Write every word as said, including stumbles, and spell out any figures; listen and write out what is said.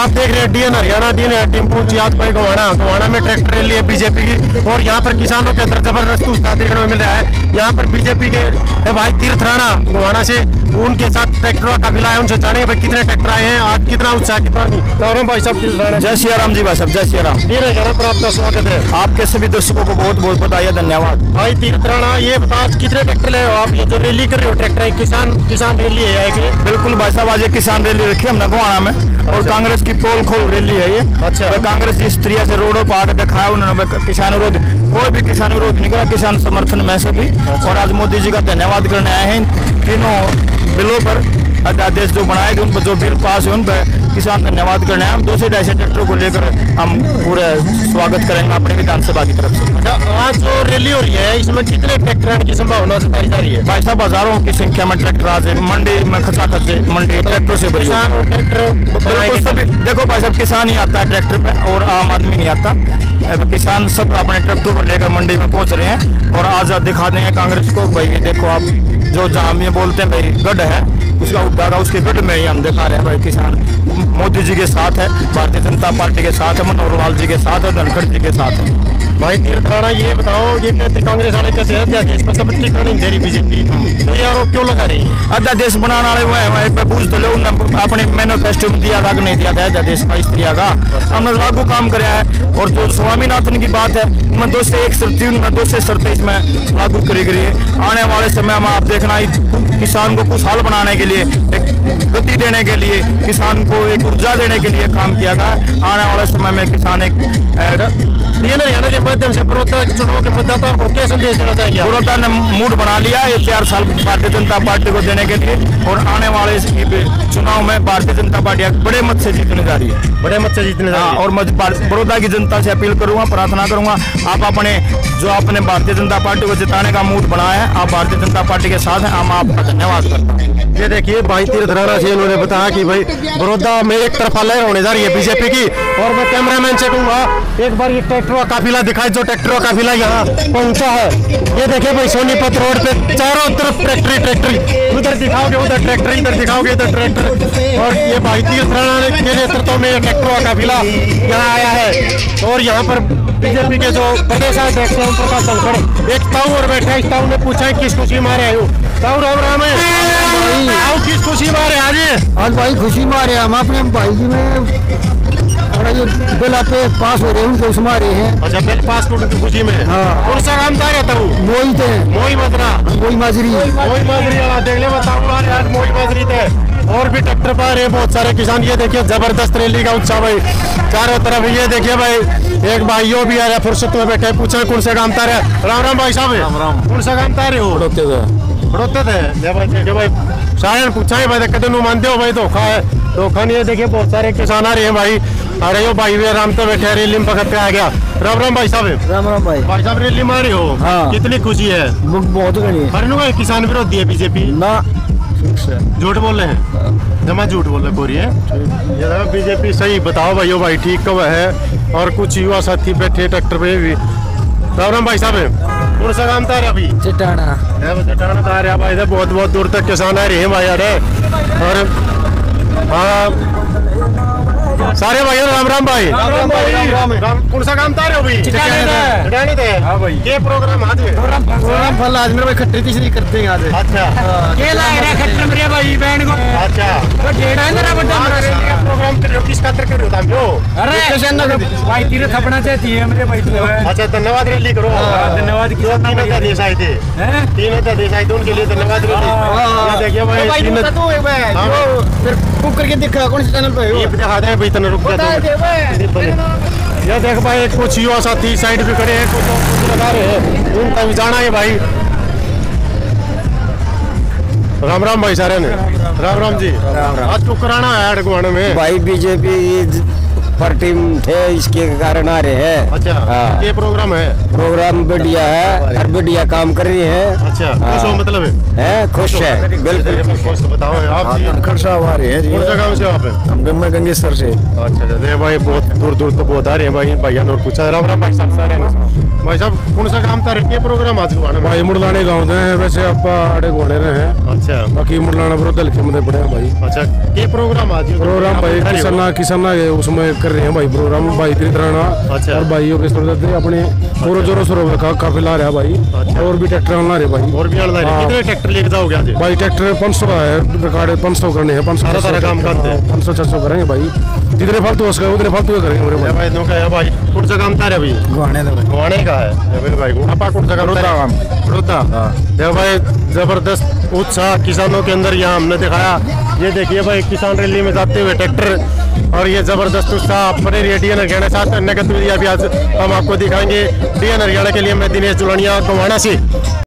आप देख रहे हैं डीएन हरियाणा डीएन टिम्पू जियाद भाई गोवाना गोवाना में ट्रैक्टर रैली है बीजेपी की, और यहाँ पर किसानों के अंदर जबरदस्त उत्साह देखने को मिल रहा है। यहाँ पर बीजेपी के भाई तीर्थ राणा गोवाना से उनके साथ ट्रैक्टरों का काफिला है, उनसे जानेंगे भाई कितने ट्रैक्टर आए हैं आज, कितना उत्साह कितना नहीं। भाई साहब जय श्री राम जी भाई साहब, जय श्री राम। तीर्थ राणा पर आपका स्वागत है। आपके सभी दर्शकों को बहुत बहुत बधाई, धन्यवाद। भाई तीर्थ राणा, ये बता आज कितने ट्रैक्टर ले आप, ये जो रैली कर रहे हो ट्रैक्टर किसान किसान रैली है? बिल्कुल भाई साहब, आज ये किसान रैली रखी हमने गोवाना में, और अच्छा। कांग्रेस की पोल खोल रैली है ये। अच्छा। तो कांग्रेस जिस तरह से रोडों पर आकर दिखाया उन्होंने किसान विरोध, कोई भी किसान विरोध नहीं करा, किसान समर्थन में से भी। अच्छा। और आज मोदी जी का धन्यवाद करने आए हैं तीनों बिलों पर, अध्यादेश जो बनाए गए उन पर, जो बिल पास है उन पर किसान धन्यवाद करने आए। हम दो से ढाई सौ ट्रैक्टरों को लेकर हम पूरे स्वागत करेंगे अपने विधानसभा की तरफ से। अच्छा, आज जो रैली हो रही है इसमें कितने ट्रैक्टर की संभावना जताई जा रही है? भाई साहब हजारों की संख्या में ट्रैक्टर आज मंडी में खचाखच से मंडी ट्रैक्टर से भरी है। ट्रैक्टर सभी देखो भाई साहब, किसान ही आता है ट्रैक्टर पे और आम आदमी नहीं आता। किसान सब अपने ट्रैक्टर को लेकर मंडी में पहुंच रहे हैं, और आज दिखा देंगे कांग्रेस को भाई देखो आप, जो जहाँ ये बोलते हैं भाई गढ़ है उसका उद्धार, उसके गढ़ में ही हम दिखा रहे हैं भाई किसान मोदी जी के साथ है, भारतीय जनता पार्टी के साथ है, मनोहर लाल जी के साथ है, धनखड़ जी के साथ है। भाई तीर्थ राणा, ये बताओ, ये कहते कांग्रेस वाले कहते हैं अध्यादेश पर सबूत नहीं दे रही बीजेपी, तो ये आरोप क्यों लगा रही है? अध्यादेश बनाने वाले वो पूछ तो लो, अपने मैनिफेस्टो में दिया था कि नहीं दिया था अध्यादेश का, इस तरह का हमने लागू काम कराया है। और जो स्वामीनाथन की बात है उनमें दो से एक शर्त थी, उनमें दो से शर्त इसमें लागू करी गई है। आने वाले समय में आप देखना किसान को खुशहाल बनाने के लिए, एक गति देने के लिए, किसान को एक ऊर्जा देने के लिए काम किया गया। आने वाले समय में किसान एक हरियाणा के माध्यम से बड़ौदा चुनाव के मतदाताओं को क्या संदेश देना चाहिए? बड़ौदा ने मूड बना लिया ये चार साल भारतीय जनता पार्टी को देने के लिए, और आने वाले चुनाव में भारतीय जनता पार्टी बड़े मत से जीतने जा रही है, बड़े मत से जीतने जा रही है। और बड़ौदा की जनता से अपील करूंगा, प्रार्थना करूंगा, आप अपने जो आपने भारतीय जनता पार्टी को जिताने का मूड बनाया है, आप भारतीय जनता पार्टी के साथ हैं, हम आपका धन्यवाद करते हैं। ये देखिए भाई तीर्थ राणा से इन्होंने बताया कि भाई बड़ौदा में एक तरफा लहर होने जा रही है बीजेपी की, और मैं कैमरामैन से कहूंगा एक बार ये ट्रैक्टरों का काफिला दिखाए, जो ट्रैक्टरों का काफिला यहाँ पहुंचा है। ये देखिए भाई सोनीपत रोड पे चारों तरफ ट्रैक्टर ट्रैक्टर, उधर दिखाओगे उधर ट्रैक्टर, इधर दिखाओगे इधर ट्रैक्टर, और ये भाई तीर्थ राणा के नेतृत्व में ट्रैक्टरों का काफिला यहाँ आया है। और यहाँ पर बीजेपी के जो प्रदेश अध्यक्ष ओम प्रकाश धनखड़ एक ताऊ और बैठे हैं, इस ताऊ ने पूछा किस खुशी मारे आयो? ताऊ राम राम है, किस खुशी मारे आज? आज भाई खुशी मारे हम अपने भाई जी में और ये बिल पे पास हो रहे हैं उनके उसमें आ रहे हैं। अच्छा, बिल पास की खुशी में। हाँ। कौन सा काम था रहता हूँ? मोई थे, मोई मदरा, मोई माजरी, मोई माजरी वाला देख ले बताऊँ आज मोई माजरी थे। और भी ट्रैक्टर पा रहे हैं बहुत सारे किसान। ये देखिए जबरदस्त रैली का उत्साह भाई चारों तरफ। ये देखिए भाई एक भाइयों भी आ रहा फुर्सत में बैठे, पूछा कौन से काम तारे? राम राम भाई साहब, राम राम। कौन सा काम तारे हो? बड़ौते बड़ौते थे भाई, भाई शायद पूछा है भाई कदम मानते हो भाई धोखा है धोखा नहीं है। देखिए बहुत सारे किसान आ रहे हैं भाई, अरे यो भाई वे राम तो बैठे रैली में पकड़ के आ गया। राम राम भाई साहब। राम राम भाई। भाई साहब रैली में आ रहे हो? हाँ। कितनी खुशी है? बहुत है। किसान विरोधी है बीजेपी ना, झूठ बोल रहे हैं, जमा झूठ बोल रहे पूरी है ये बीजेपी। सही बताओ भाई भाई ठीक कब है? और कुछ युवा साथी बैठे ट्रैक्टर पे भी। राम राम भाई साहब, कौन सा काम था अभी? चटाना चटाना था रहा भाई, बहुत बहुत दूर तक किसान आ रहे हैं भाई। अरे और हाँ सारे भाई राम राम भाई। राम राम भाई, राम राम, राम। कौन सा काम था अभी? चटाने थे। हाँ भाई। ये प्रोग्राम आज प्रोग्राम फल आज मेरे भाई खट्टी तीसरी करते हैं आज। अच्छा के लाए रे खट्टर मेरे भाई बहन को। अच्छा वो डेढ़ है मेरा बड़ा प्रोग्राम कर रहे हो, किस खातिर कर रहे हो तुम? जो अरे भाई तीर्थ अपना चाहती है मेरे भाई। अच्छा धन्यवाद रैली करो। धन्यवाद। तीन अध्यादेश आए थे, तीन अध्यादेश आए थे उनके लिए धन्यवाद रैली। देखिए भाई फिर बुक करके दिखा कौन से चैनल पे? ये दिखा दे भाई, तने रुक जा। ये देख भाई कुछ युवा साथी साइड पे खड़े हैं, कुछ लगा रहे हैं, उनका भी जाना है भाई। राम राम भाई सारे ने। राम राम जी। आज तो कराना है अड़गवाना में भाई बीजेपी पार्टी थे इसके कारण आ रहे हैं। अच्छा ये प्रोग्राम है प्रोग्राम बढ़िया है, हर बढ़िया काम कर रही है। अच्छा, खुश हो मतलब है? है खुश है बिल्कुल। खुश तो बताओ आप खर्चा हमारे है। कौन सा गाँव से आप हैं? हम गंगा गंगेश्वर से। अच्छा अच्छा भाई, बहुत दूर दूर तो बहुत आ रहे हैं भाई। भैया ने और पूछा राम राम भाई साहब सारे भाई साहब कौन सा काम था रखिए प्रोग्राम आज को भाई मुड़लाने गाँव है वैसे आप आड़े घोड़े रहे हैं। अच्छा, बाकी मुड़लाना बरोदा लिखे मुझे पड़े हैं भाई। अच्छा, ये प्रोग्राम आज प्रोग्राम भाई किसाना किसाना उसमें कर रहे हैं भाई प्रोग्राम भाई त्रितराना। अच्छा, और भाइयों के सूरत अपने पूरा जोरों शोरों का काफिला रहा भाई। अच्छा, और भी ट्रैक्टर ला रहे भाई। और भी ला रहे कितने ट्रैक्टर लेके जाओगे आज भाई? ट्रैक्टर पाँच सौ है रिकॉर्ड, पाँच सौ करने हैं, पाँच सौ सारा काम करते हैं, पाँच सौ छह सौ करेंगे भाई। जितने फालतू उसका उतने फालतू करेंगे मेरे भाई। भाई का है भाई कौन सा काम था रे भाई? गुआने गुआने का है मेरे भाई। गुआपा कौन सा काम था? बड़ौदा। देखो भाई जबरदस्त उत्साह किसानों के अंदर यहाँ हमने दिखाया। ये देखिए भाई किसान रैली में जाते हुए ट्रैक्टर, और ये जबरदस्त उत्साह अपने डीएन हरियाणा साथ अन्य गतिविधियां भी आज हम आपको दिखाएंगे। डीएन हरियाणा के लिए मैं दिनेश जुलानिया गोवाना से।